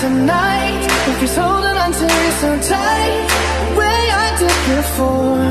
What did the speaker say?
tonight. If he's holding on to you so tight, the way I did before.